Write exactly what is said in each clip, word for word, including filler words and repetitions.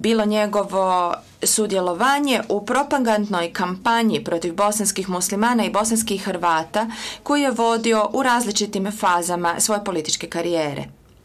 bilo njegovo sudjelovanje u propagandnoj kampanji protiv bosanskih muslimana i bosanskih Hrvata koju je vodio u različitim fazama svoje političke karijere.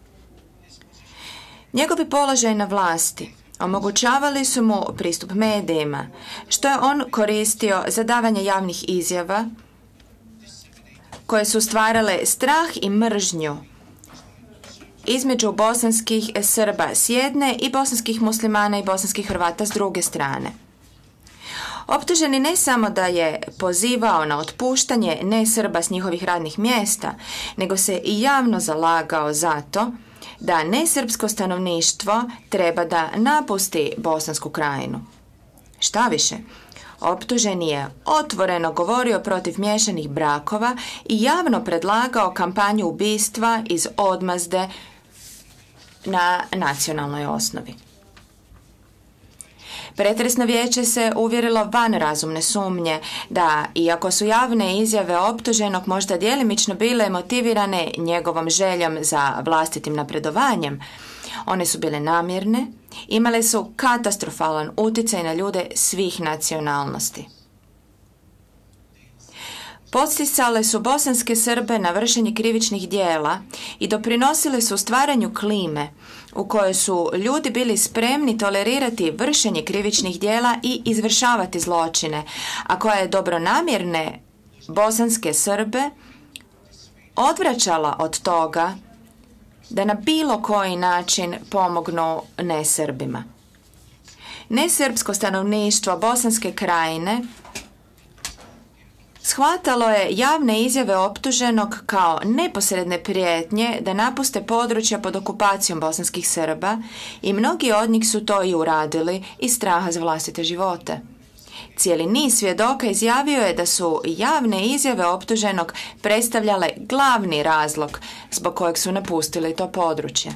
Njegovi položaj na vlasti omogućavali su mu pristup medijima, što je on koristio za davanje javnih izjava koje su stvarale strah i mržnju između bosanskih Srba s jedne i bosanskih muslimana i bosanskih Hrvata s druge strane. Optuženi ne samo da je pozivao na otpuštanje ne-Srba s njihovih radnih mjesta, nego se i javno zalagao za to da nesrpsko stanovništvo treba da napusti Bosansku krajinu. Štaviše, optuženi je otvoreno govorio protiv miješanih brakova i javno predlagao kampanju ubistva iz odmazde na nacionalnoj osnovi. Pretresno vijeće se uvjerilo van razumne sumnje da, iako su javne izjave optuženog možda djelimično bile motivirane njegovom željom za vlastitim napredovanjem, one su bile namjerne, imale su katastrofalan utjecaj na ljude svih nacionalnosti. Podsticale su bosanske Srbe na vršenje krivičnih dijela i doprinosile su stvaranju klime u kojoj su ljudi bili spremni tolerirati vršenje krivičnih dijela i izvršavati zločine, a koja je dobronamjerne bosanske Srbe odvraćala od toga da na bilo koji način pomognu nesrbima. Nesrpsko stanovništvo Bosanske krajine shvatalo je javne izjave optuženog kao neposredne prijetnje da napuste područja pod okupacijom bosanskih Srba i mnogi od njih su to i uradili iz straha za vlastite živote. Cijeli niz svjedoka izjavio je da su javne izjave optuženog predstavljale glavni razlog zbog kojeg su napustili to područje.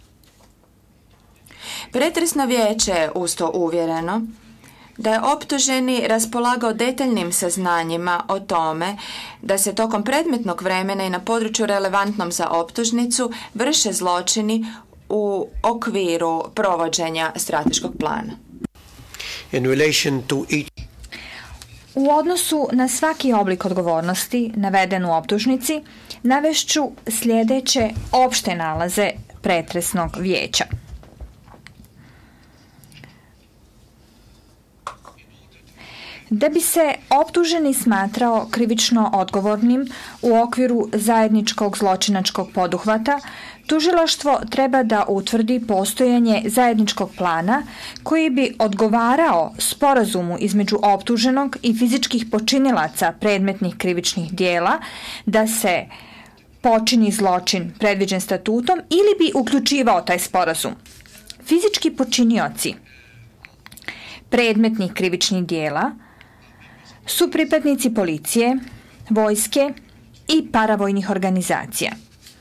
Pretresno vijeće je usto uvjereno da je optuženi raspolagao detaljnim saznanjima o tome da se tokom predmetnog vremena i na području relevantnom za optužnicu vrše zločini u okviru provođenja strateškog plana. In relation to each... U odnosu na svaki oblik odgovornosti naveden u optužnici, navešću sljedeće opšte nalaze pretresnog vijeća. Da bi se optuženi smatrao krivično odgovornim u okviru zajedničkog zločinačkog poduhvata, tužilaštvo treba da utvrdi postojanje zajedničkog plana koji bi odgovarao sporazumu između optuženog i fizičkih počinilaca predmetnih krivičnih dijela da se počini zločin predviđen statutom ili bi uključivao taj sporazum. Fizički počinioci predmetnih krivičnih dijela su pripadnici policije, vojske i paravojnih organizacija.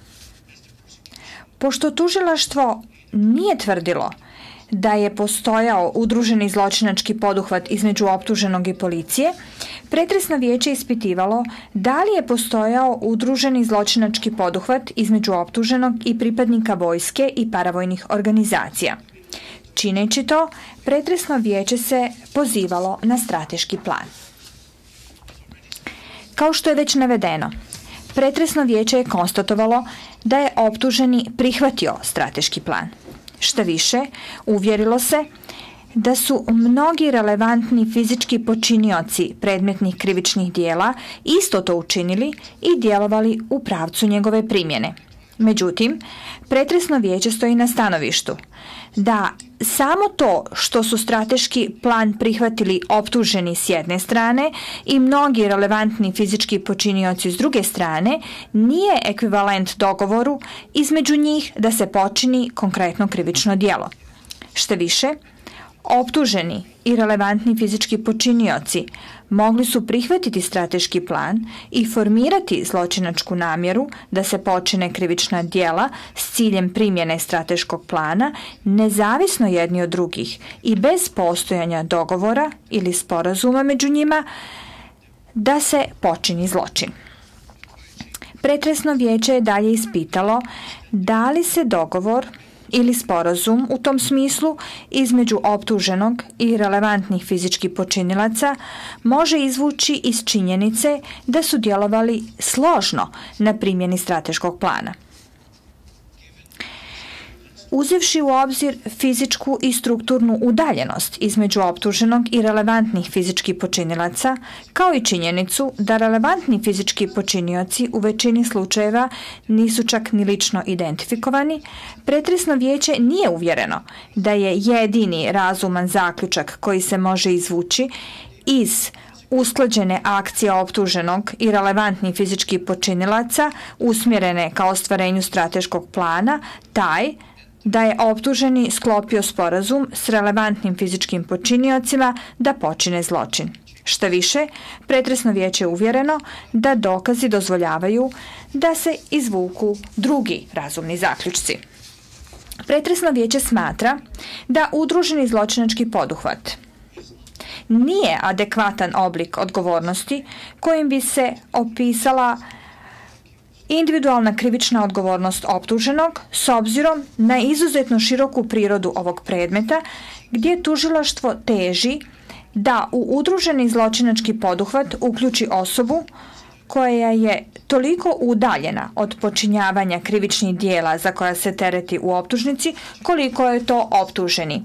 Pošto tužilaštvo nije tvrdilo da je postojao udruženi zločinački poduhvat između optuženog i policije, pretresno vijeće ispitivalo da li je postojao udruženi zločinački poduhvat između optuženog i pripadnika vojske i paravojnih organizacija. Čineći to, pretresno vijeće se pozivalo na strateški plan. Kao što je već navedeno, pretresno vijeće je konstatovalo da je optuženi prihvatio strateški plan. Šta više, uvjerilo se da su mnogi relevantni fizički počinioci predmetnih krivičnih dijela isto to učinili i djelovali u pravcu njegove primjene. Međutim, pretresno vijeće stoji na stanovištu da samo to što su strateški plan prihvatili optuženi s jedne strane i mnogi relevantni fizički počinioci s druge strane nije ekvivalent dogovoru između njih da se počini konkretno krivično djelo. Šta više, optuženi i relevantni fizički počinioci mogli su prihvatiti strateški plan i formirati zločinačku namjeru da se počine krivična djela s ciljem primjene strateškog plana nezavisno jedni od drugih i bez postojanja dogovora ili sporazuma među njima da se počini zločin. Pretresno vijeće je dalje ispitalo da li se dogovor ili sporazum u tom smislu između optuženog i relevantnih fizičkih počinilaca može izvući iz činjenice da su djelovali složno na primjeni strateškog plana. Uzevši u obzir fizičku i strukturnu udaljenost između optuženog i relevantnih fizičkih počinilaca, kao i činjenicu da relevantni fizički počinioci u većini slučajeva nisu čak ni lično identifikovani, pretresno vijeće nije uvjereno da je jedini razuman zaključak koji se može izvući iz usklađene akcije optuženog i relevantnih fizičkih počinilaca usmjerene ka ostvarenju strateškog plana taj da je optuženi sklopio sporazum s relevantnim fizičkim počiniocima da počine zločin. Šta više, pretresno vijeće je uvjereno da dokazi dozvoljavaju da se izvuku drugi razumni zaključci. Pretresno vijeće smatra da udruženi zločinački poduhvat nije adekvatan oblik odgovornosti kojim bi se opisala individualna krivična odgovornost optuženog s obzirom na izuzetno široku prirodu ovog predmeta gdje tužilaštvo teži da u udruženi zločinački poduhvat uključi osobu koja je toliko udaljena od počinjavanja krivičnih dijela za koja se tereti u optužnici koliko je to optuženi.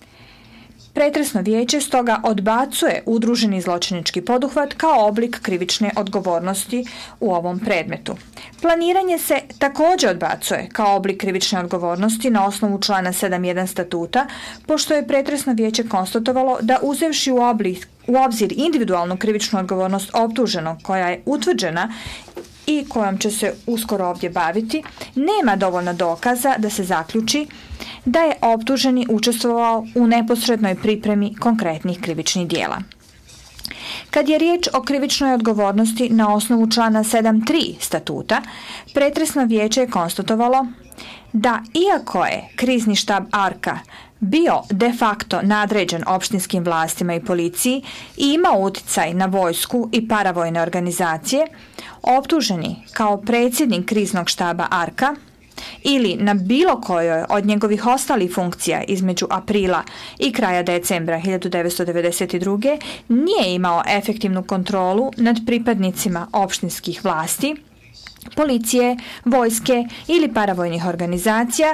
Pretresno vijeće stoga odbacuje udruženi zločinački poduhvat kao oblik krivične odgovornosti u ovom predmetu. Planiranje se također odbacuje kao oblik krivične odgovornosti na osnovu člana sedam jedan statuta, pošto je pretresno vijeće konstatovalo da uzevši u, oblik, u obzir individualnu krivičnu odgovornost optuženog koja je utvrđena i kojom će se uskoro ovdje baviti, nema dovoljno dokaza da se zaključi da je optuženi učestvovao u neposrednoj pripremi konkretnih krivičnih dijela. Kad je riječ o krivičnoj odgovornosti na osnovu člana sedam tri statuta, pretresno vijeće je konstatovalo da iako je krizni štab Arka bio de facto nadređen opštinskim vlastima i policiji i imao utjecaj na vojsku i paravojne organizacije, optuženi kao predsjednik kriznog štaba Arka ili na bilo kojoj od njegovih ostalih funkcija između aprila i kraja decembra hiljadu devetsto devedeset druge. nije imao efektivnu kontrolu nad pripadnicima opštinskih vlasti, policije, vojske ili paravojnih organizacija,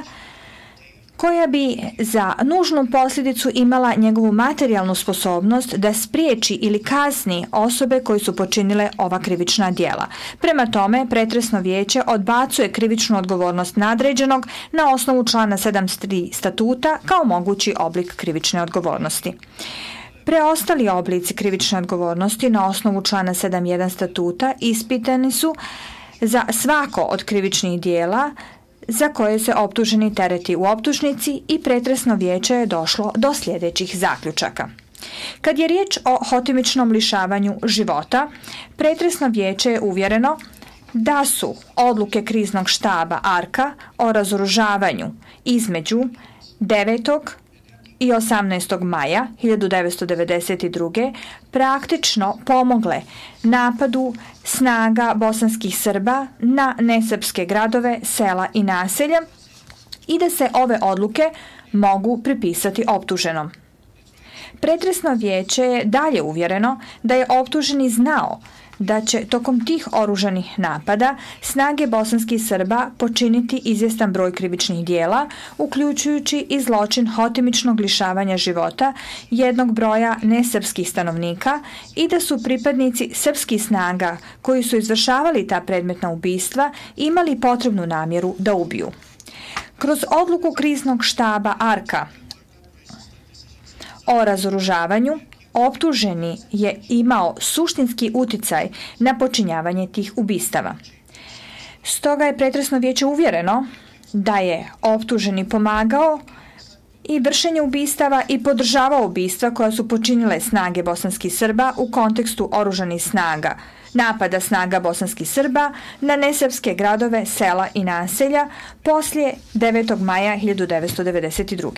koja bi za nužnu posljedicu imala njegovu materijalnu sposobnost da spriječi ili kazni osobe koje su počinile ova krivična djela. Prema tome, pretresno vijeće odbacuje krivičnu odgovornost nadređenog na osnovu člana sedam tri statuta kao mogući oblik krivične odgovornosti. Preostali oblici krivične odgovornosti na osnovu člana sedam jedan statuta ispitani su za svako od krivičnih djela za koje se optuženi tereti u optužnici i pretresno vijeće je došlo do sljedećih zaključaka. Kad je riječ o hotimičnom lišavanju života, pretresno vijeće je uvjereno da su odluke kriznog štaba Arka o razoružavanju između devetog i osamnaestog maja hiljadu devetsto devedeset druge. praktično pomogle napadu snaga bosanskih Srba na nesrpske gradove, sela i naselja i da se ove odluke mogu pripisati optuženom. Pretresno vijeće je dalje uvjereno da je optuženi znao da će tokom tih oružanih napada snage bosanskih Srba počiniti izvjestan broj krivičnih dijela, uključujući i zločin hotimičnog lišavanja života jednog broja nesrpskih stanovnika i da su pripadnici srpskih snaga koji su izvršavali ta predmetna ubistva imali potrebnu namjeru da ubiju. Kroz odluku kriznog štaba Arka o razoružavanju, optuženi je imao suštinski uticaj na počinjavanje tih ubistava. Stoga je pretresno vijeće uvjereno da je optuženi pomagao i vršenje ubistava i podržavao ubistva koja su počinile snage bosanskih Srba u kontekstu oružanih snaga, napada snaga bosanskih Srba na nesrpske gradove, sela i naselja poslije devetog maja hiljadu devetsto devedeset druge.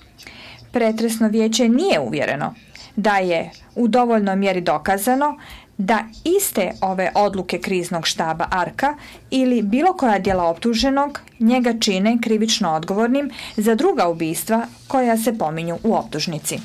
Pretresno vijeće nije uvjereno da je u dovoljnoj mjeri dokazano da iste ove odluke kriznog štaba Arka ili bilo koja djela optuženog njega čine krivično odgovornim za druga ubistva koja se pominju u optužnici.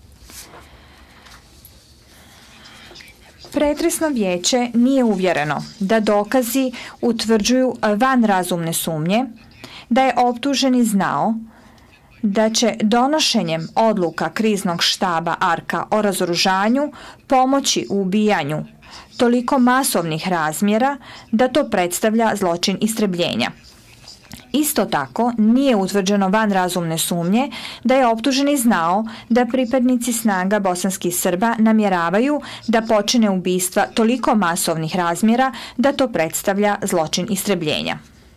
Pretresno vijeće nije uvjereno da dokazi utvrđuju van razumne sumnje da je optuženi znao da će donošenjem odluka kriznog štaba Arka o razoružanju pomoći u ubijanju toliko masovnih razmjera da to predstavlja zločin istrebljenja. Isto tako, nije utvrđeno van razumne sumnje da je optuženi znao da pripadnici snaga bosanskih Srba namjeravaju da počine ubistva toliko masovnih razmjera da to predstavlja zločin istrebljenja.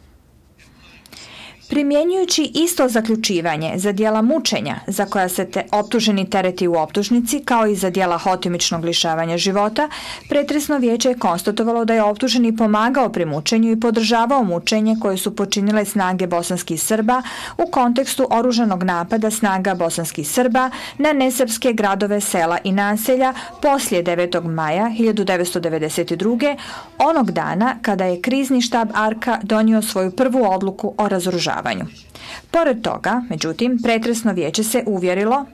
Primjenjujući isto zaključivanje za djela mučenja za koja se te optuženi tereti u optužnici kao i za djela hotimičnog lišavanja života, pretresno vijeće je konstatovalo da je optuženi pomagao pri mučenju i podržavao mučenje koje su počinile snage bosanskih Srba u kontekstu oružanog napada snaga bosanskih Srba na nesrpske gradove, sela i naselja poslije devetog maja hiljadu devetsto devedeset druge. onog dana kada je krizni štab Arka donio svoju prvu odluku o razoružavanju. Pored toga, međutim, pretresno vijeće se uvjerilo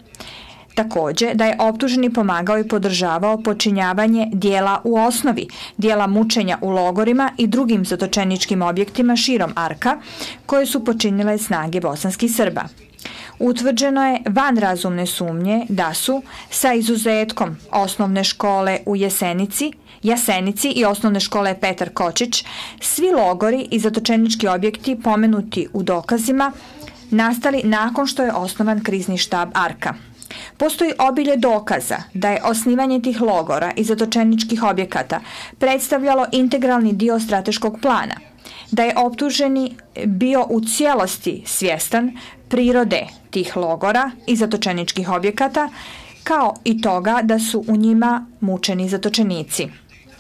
također da je optuženi pomagao i podržavao počinjavanje dijela u osnovi, dijela mučenja u logorima i drugim zatočeničkim objektima širom Arka koje su počinile snage bosanskih Srba. Utvrđeno je van razumne sumnje da su, sa izuzetkom osnovne škole u Jesenici, Jasenici i osnovne škole Petar Kočić, svi logori i zatočenički objekti pomenuti u dokazima nastali nakon što je osnovan krizni štab Arka. Postoji obilje dokaza da je osnivanje tih logora i zatočeničkih objekata predstavljalo integralni dio strateškog plana, da je optuženi bio u cijelosti svjestan prirode tih logora i zatočeničkih objekata, kao i toga da su u njima mučeni zatočenici.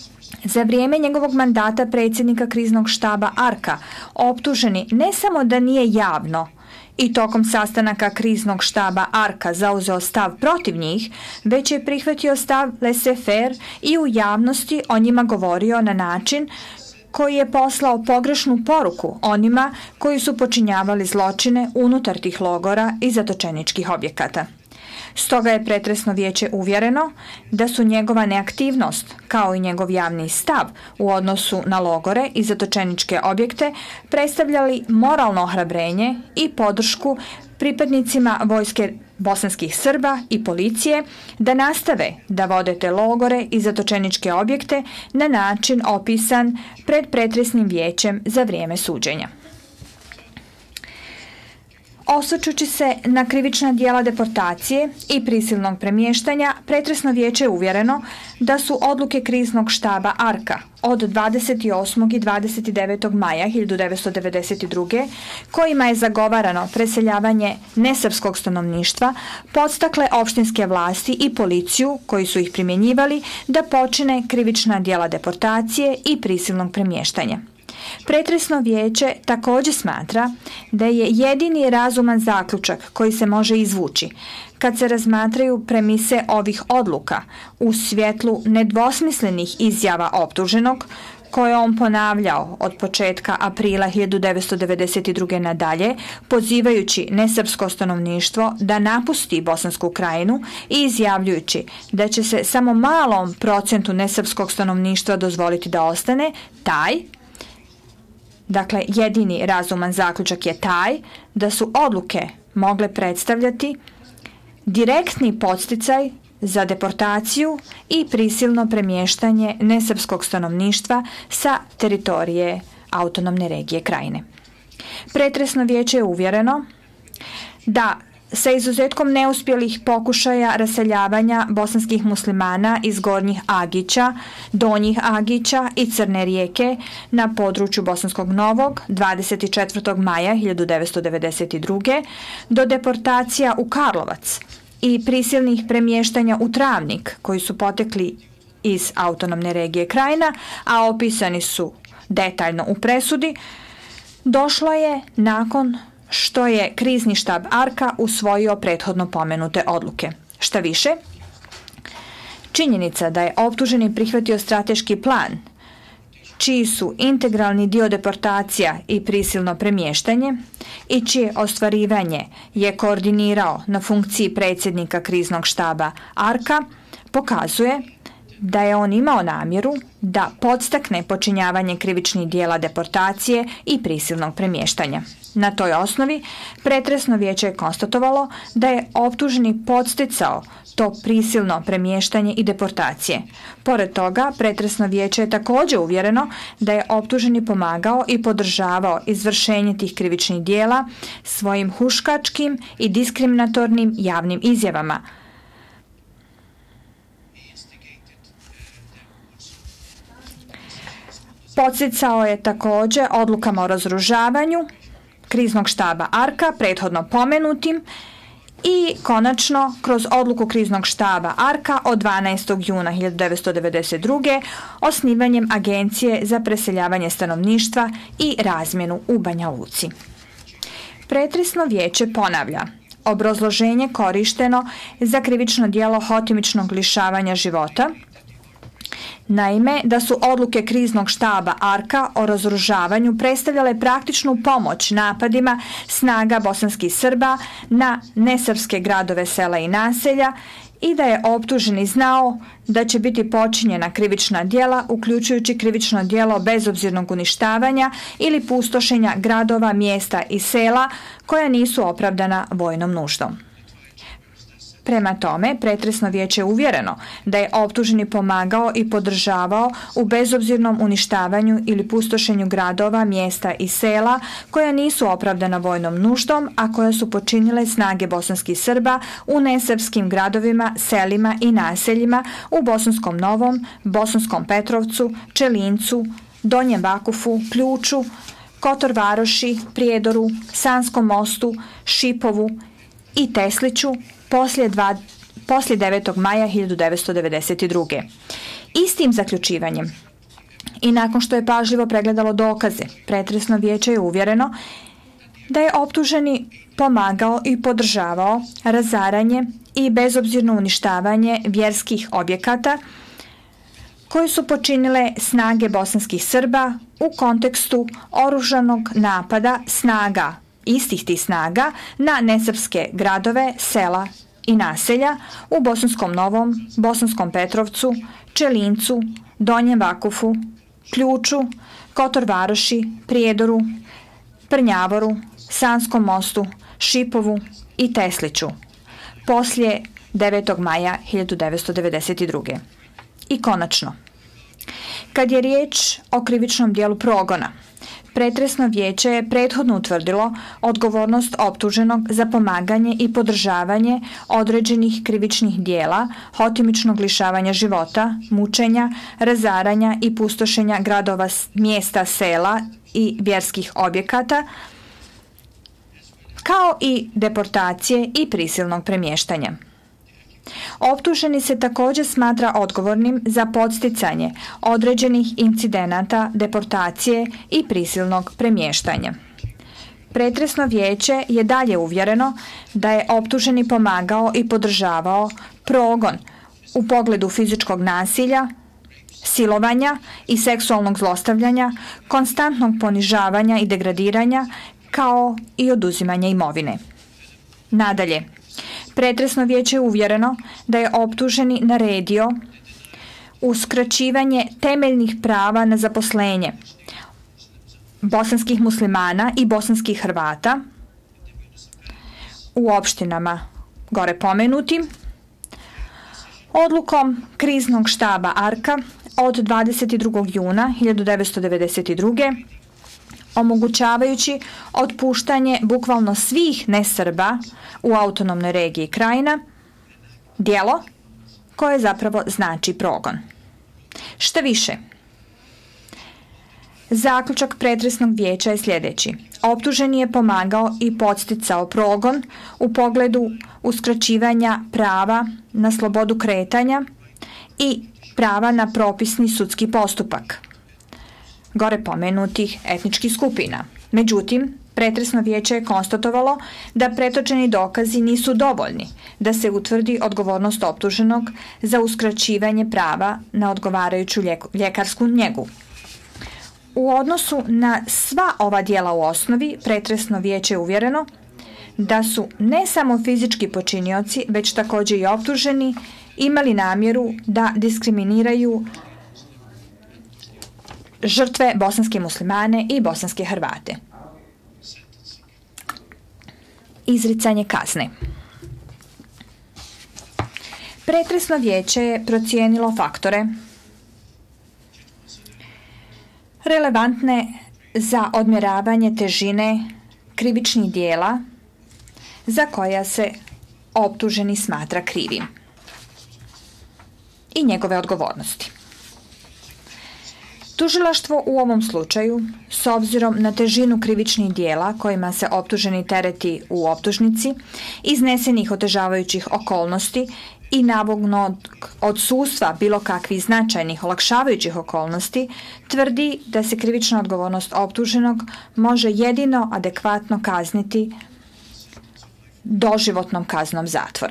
Za vrijeme njegovog mandata predsjednika kriznog štaba Arka optuženi ne samo da nije javno i tokom sastanaka kriznog štaba Arka zauzeo stav protiv njih, već je prihvatio stav laissez-faire i u javnosti o njima govorio na način koji je poslao pogrešnu poruku onima koji su počinjavali zločine unutar tih logora i zatočeničkih objekata. Stoga je pretresno vijeće uvjereno da su njegova neaktivnost, kao i njegov javni stav u odnosu na logore i zatočeničke objekte, predstavljali moralno ohrabrenje i podršku pripadnicima vojske bosanskih Srba i policije da nastave da vode te logore i zatočeničke objekte na način opisan pred pretresnim vijećem za vrijeme suđenja. Osvrćući se na krivična djela deportacije i prisilnog premještanja, pretresno vijeće je uvjereno da su odluke kriznog štaba Arka od dvadeset osmog i dvadeset devetog maja hiljadu devetsto devedeset druge kojima je zagovarano preseljavanje nesrpskog stanovništva podstakle opštinske vlasti i policiju koji su ih primjenjivali da počine krivična djela deportacije i prisilnog premještanja. Pretresno vijeće također smatra da je jedini razuman zaključak koji se može izvući kad se razmatraju premise ovih odluka u svjetlu nedvosmislenih izjava optuženog koje on ponavljao od početka aprila hiljadu devetsto devedeset druge nadalje, pozivajući nesrpsko stanovništvo da napusti Bosansku krajinu i izjavljujući da će se samo malom procentu nesrpskog stanovništva dozvoliti da ostane, taj Dakle, jedini razuman zaključak je taj da su odluke mogle predstavljati direktni podsticaj za deportaciju i prisilno premještanje nesrpskog stanovništva sa teritorije autonomne regije Krajine. Pretresno vijeće je uvjereno da sa izuzetkom neuspjelih pokušaja raseljavanja bosanskih muslimana iz Gornjih Agića, Donjih Agića i Crne rijeke na području Bosanskog Novog dvadeset četvrtog maja hiljadu devetsto devedeset druge do deportacija u Karlovac i prisilnih premještanja u Travnik koji su potekli iz autonomne regije Krajina, a opisani su detaljno u presudi, došlo je nakon što je krizni štab Arka usvojio prethodno pomenute odluke. Šta više, Činjenica da je optuženi prihvatio strateški plan, čiji su integralni dio deportacija i prisilno premještanje i čije ostvarivanje je koordinirao na funkciji predsjednika kriznog štaba Arka, pokazuje da je on imao namjeru da podstakne počinjavanje krivičnih dijela deportacije i prisilnog premještanja. Na toj osnovi pretresno vijeće je konstatovalo da je optuženi podsticao to prisilno premještanje i deportacije. Pored toga, pretresno vijeće je također uvjereno da je optuženi pomagao i podržavao izvršenje tih krivičnih dijela svojim huškačkim i diskriminatornim javnim izjavama. Podsticao je također odlukama o razoružavanju kriznog štaba Arka, prethodno pomenutim, i konačno kroz odluku kriznog štaba Arka od dvanaestog juna hiljadu devetsto devedeset druge osnivanjem Agencije za preseljavanje stanovništva i razmjenu u Banja Luci. Pretresno vijeće ponavlja obrazloženje korišteno za krivično djelo hotimičnog lišavanja života. Naime, da su odluke kriznog štaba Arka o razoružavanju predstavljale praktičnu pomoć napadima snaga bosanskih Srba na nesrpske gradove, sela i naselja i da je optuženi znao da će biti počinjena krivična djela, uključujući krivično djelo bezobzirnog uništavanja ili pustošenja gradova, mjesta i sela koja nisu opravdana vojnom nuždom. Prema tome, pretresno vijeće je uvjereno da je optuženi pomagao i podržavao u bezobzirnom uništavanju ili pustošenju gradova, mjesta i sela koja nisu opravdana vojnom nuždom, a koja su počinile snage bosanskih Srba u nesrpskim gradovima, selima i naseljima u Bosanskom Novom, Bosanskom Petrovcu, Čelincu, Donjem Vakufu, Ključu, Kotor Varoši, Prijedoru, Sanskom Mostu, Šipovu i Tesliću poslije, dva, poslije devetog maja hiljadu devetsto devedeset druge. Istim zaključivanjem i nakon što je pažljivo pregledalo dokaze, pretresno vijeće je uvjereno da je optuženi pomagao i podržavao razaranje i bezobzirno uništavanje vjerskih objekata koje su počinile snage bosanskih Srba u kontekstu oružanog napada snaga istih tih snaga na nesrpske gradove, sela i naselja u Bosanskom Novom, Bosanskom Petrovcu, Čelincu, Donjem Vakufu, Ključu, Kotor Varoši, Prijedoru, Prnjavoru, Sanskom Mostu, Šipovu i Tesliću poslije devetog maja hiljadu devetsto devedeset druge. I konačno, kad je riječ o krivičnom dijelu progona, pretresno vijeće je prethodno utvrdilo odgovornost optuženog za pomaganje i podržavanje određenih krivičnih dijela, hotimičnog lišavanja života, mučenja, razaranja i pustošenja gradova, mjesta, sela i vjerskih objekata, kao i deportacije i prisilnog premještanja. Optuženi se također smatra odgovornim za podsticanje određenih incidenata deportacije i prisilnog premještanja. Pretresno vijeće je dalje uvjereno da je optuženi pomagao i podržavao progon u pogledu fizičkog nasilja, silovanja i seksualnog zlostavljanja, konstantnog ponižavanja i degradiranja, kao i oduzimanja imovine. Nadalje, pretresno vijeće je uvjereno da je optuženi naredio uskraćivanje temeljnih prava na zaposlenje bosanskih muslimana i bosanskih Hrvata u opštinama gore pomenutim odlukom kriznog štaba Arka od dvadeset drugog juna hiljadu devetsto devedeset druge omogućavajući otpuštanje bukvalno svih nesrba u autonomnoj regiji Krajina, djelo koje zapravo znači progon. Šta više, zaključak pretresnog vijeća je sljedeći. Optuženi je pomagao i podsticao progon u pogledu uskraćivanja prava na slobodu kretanja i prava na propisni sudski postupak gore pomenutih etničkih skupina. Međutim, Pretresno vijeće je konstatovalo da pretočeni dokazi nisu dovoljni da se utvrdi odgovornost optuženog za uskraćivanje prava na odgovarajuću ljekarsku njegu. U odnosu na sva ova djela u osnovi, pretresno vijeće je uvjereno da su ne samo fizički počinioci, već također i optuženi imali namjeru da diskriminiraju žrtve bosanske muslimane i bosanske Hrvate. Izricanje kazne. Pretresno vijeće je procijenilo faktore relevantne za odmjeravanje težine krivičnih djela za koja se optuženi smatra krivim i njegove odgovornosti. Tužilaštvo u ovom slučaju, s obzirom na težinu krivičnih djela kojima se optuženi tereti u optužnici, iznesenih otežavajućih okolnosti i navodnog odsustva bilo kakvih značajnih olakšavajućih okolnosti, tvrdi da se krivična odgovornost optuženog može jedino adekvatno kazniti doživotnom kaznom zatvora.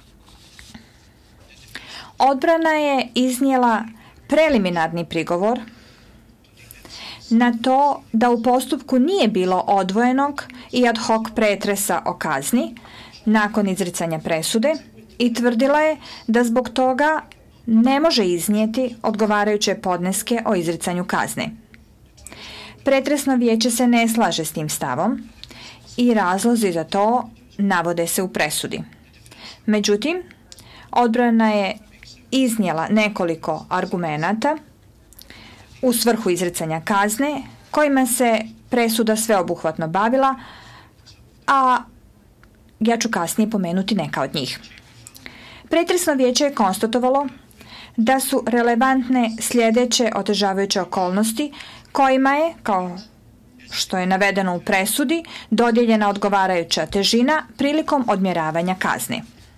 Odbrana je iznijela preliminarni prigovor na to da u postupku nije bilo odvojenog i ad hoc pretresa o kazni nakon izricanja presude i tvrdila je da zbog toga ne može iznijeti odgovarajuće podneske o izricanju kazne. Pretresno vijeće se ne slaže s tim stavom i razlozi za to navode se u presudi. Međutim, odbrana je iznijela nekoliko argumenata u svrhu izricanja kazne kojima se presuda sveobuhvatno bavila, a ja ću kasnije pomenuti neka od njih. Pretresno vijeće je konstatovalo da su relevantne sljedeće otežavajuće okolnosti kojima je, kao što je navedeno u presudi, dodijeljena odgovarajuća težina prilikom odmjeravanja kazne.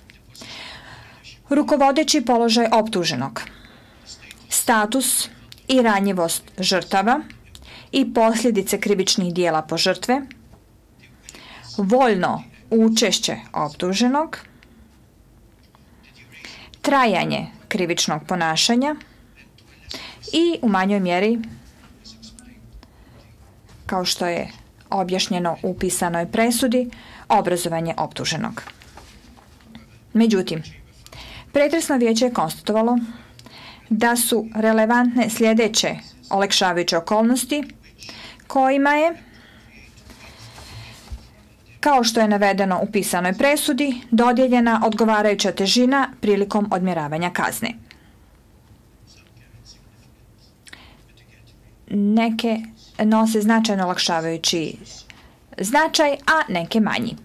Rukovodeći položaj optuženog, status i ranjivost žrtava i posljedice krivičnih djela po žrtve, voljno učešće optuženog, trajanje krivičnog ponašanja i u manjoj mjeri, kao što je objašnjeno u pisanoj presudi, obrazovanje optuženog. Međutim, pretresno vijeće je konstatovalo da su relevantne sljedeće olakšavajuće okolnosti kojima je, kao što je navedeno u pisanoj presudi, dodijeljena odgovarajuća težina prilikom odmjeravanja kazne. Neke nose značajno olakšavajući značaj, a neke manji.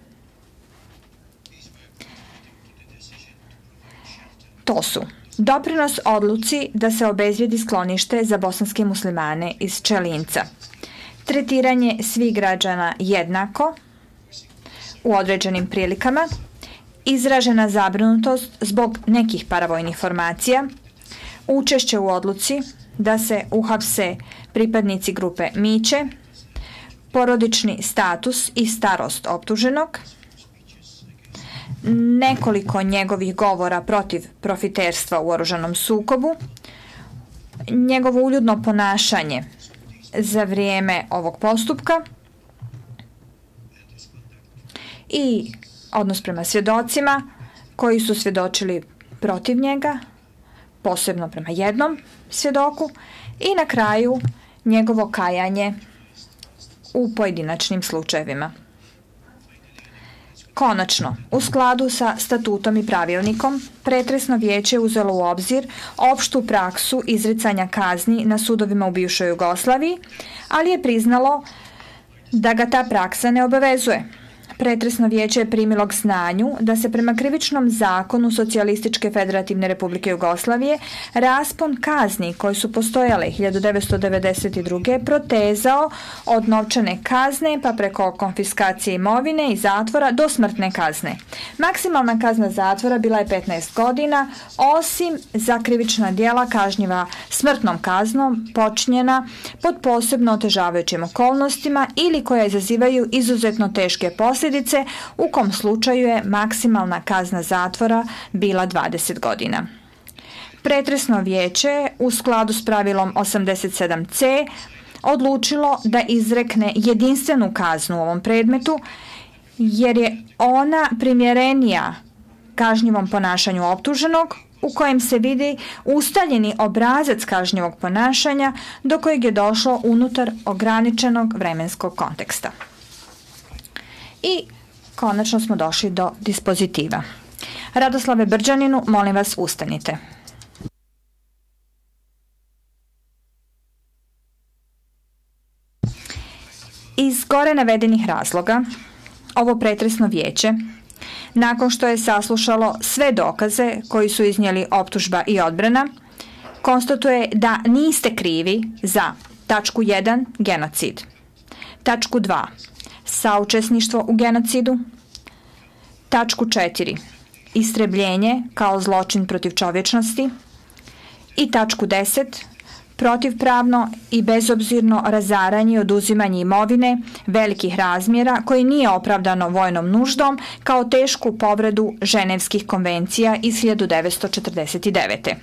To su doprinos odluci da se obezvrijedi sklonište za bosanske muslimane iz Čelinca, tretiranje svih građana jednako u određenim prilikama, izražena zabrinutost zbog nekih paravojnih formacija, učešće u odluci da se uhapse pripadnici grupe Miće, porodični status i starost optuženog, nekoliko njegovih govora protiv profiterstva u oružanom sukobu, njegovo uljudno ponašanje za vrijeme ovog postupka i odnos prema svjedocima koji su svjedočili protiv njega, posebno prema jednom svjedoku, i na kraju njegovo kajanje u pojedinačnim slučajevima. Konačno, u skladu sa statutom i pravilnikom, pretresno vijeće je uzelo u obzir opštu praksu izricanja kazni na sudovima u bivšoj Jugoslaviji, ali je priznalo da ga ta praksa ne obavezuje. Pretresno vijeće je primilo k znanju da se prema krivičnom zakonu Socijalističke federativne republike Jugoslavije raspon kazni koje su postojale hiljadu devetsto devedeset druge. protezao od novčane kazne pa preko konfiskacije imovine i zatvora do smrtne kazne. Maksimalna kazna zatvora bila je petnaest godina, osim za krivična djela kažnjiva smrtnom kaznom počinjena pod posebno otežavajućim okolnostima ili koja izazivaju izuzetno teške posljedice, u kom slučaju je maksimalna kazna zatvora bila dvadeset godina. Pretresno vijeće u skladu s pravilom osamdeset sedam ce odlučilo da izrekne jedinstvenu kaznu u ovom predmetu jer je ona primjerenija kažnjivom ponašanju optuženog u kojem se vidi ustaljeni obrazac kažnjivog ponašanja do kojeg je došlo unutar ograničenog vremenskog konteksta. I konačno smo došli do dispozitiva. Radoslave Brđaninu, molim vas, ustanite. Iz gore navedenih razloga, ovo pretresno vijeće, nakon što je saslušalo sve dokaze koji su iznijeli optužba i odbrana, konstatuje da niste krivi za tačku jedan genocid, tačku dva saučesništvo u genocidu, tačku četiri istrebljenje kao zločin protiv čovječnosti i tačku deset protivpravno i bezobzirno razaranje i oduzimanje imovine velikih razmjera koji nije opravdano vojnom nuždom kao tešku povredu Ženevskih konvencija iz hiljadu devetsto četrdeset devete.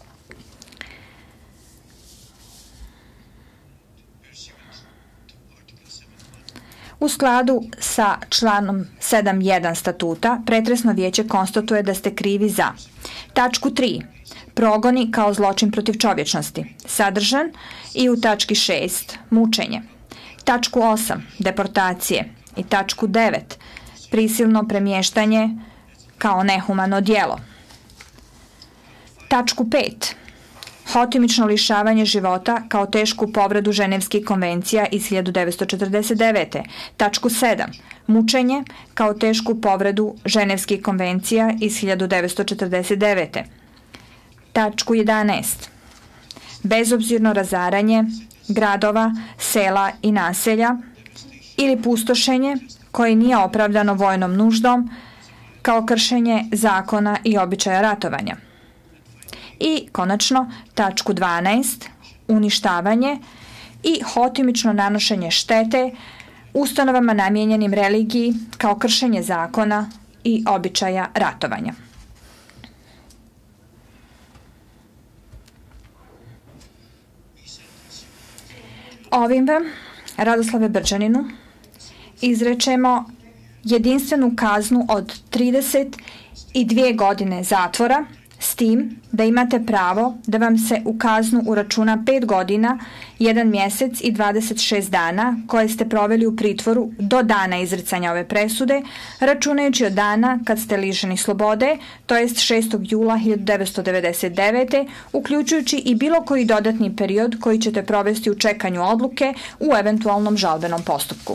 U skladu sa članom sedam jedan statuta, pretresno vijeće konstatuje da ste krivi za tačku tri progoni kao zločin protiv čovječnosti, sadržan i u tački šest mučenje, tačku osam deportacije i tačku devet prisilno premještanje kao nehumano djelo, tačku pet hotimično lišavanje života kao tešku povredu Ženevskih konvencija iz hiljadu devetsto četrdeset devete. Tačku sedam. Mučenje kao tešku povredu Ženevskih konvencija iz hiljadu devetsto četrdeset devete. Tačku jedanaest. Bezobzirno razaranje gradova, sela i naselja ili pustošenje koje nije opravdano vojnom nuždom kao kršenje zakona i običaja ratovanja. I konačno tačku dvanaest uništavanje i hotimično nanošenje štete ustanovama namijenjenim religiji kao kršenje zakona i običaja ratovanja. Ovim vam, Radoslave Brđaninu, izrečemo jedinstvenu kaznu od trideset dvije godine zatvora, s tim da imate pravo da vam se u kaznu uračuna pet godina, jedan mjesec i dvadeset šest dana koje ste proveli u pritvoru do dana izricanja ove presude, računajući od dana kad ste lišeni slobode, to jest šestog jula hiljadu devetsto devedeset devete, uključujući i bilo koji dodatni period koji ćete provesti u čekanju odluke u eventualnom žalbenom postupku.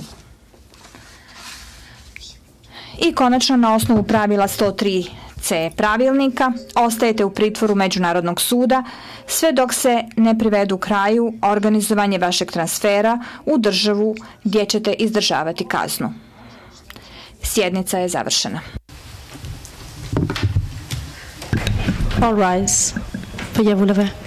I konačno na osnovu pravila sto tri ce pravilnika ostajete u pritvoru Međunarodnog suda sve dok se ne privedu kraju organizovanje vašeg transfera u državu gdje ćete izdržavati kaznu. Sjednica je završena. All rise. Veuillez vous lever.